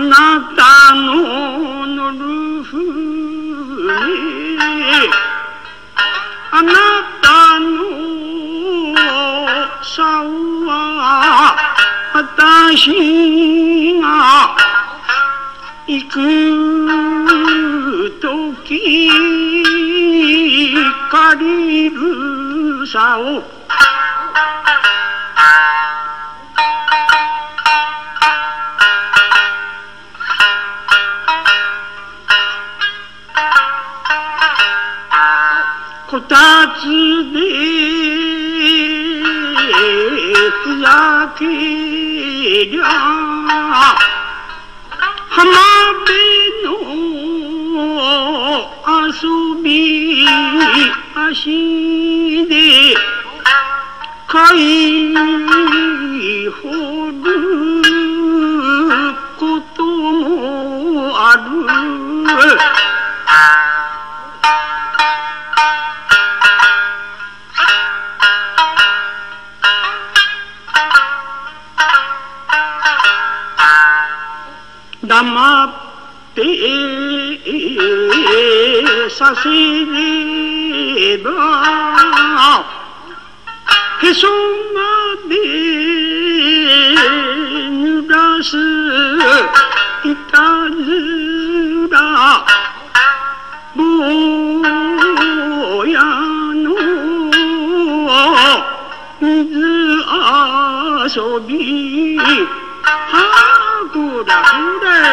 なたの乗る船、あなたの竿は私が行くとき借りる竿、こたつでふざけりゃ浜辺の遊び足で貝掘ることもある。黙ってさせればへそまで濡らすいたずら坊やの水遊び、はぐらぐら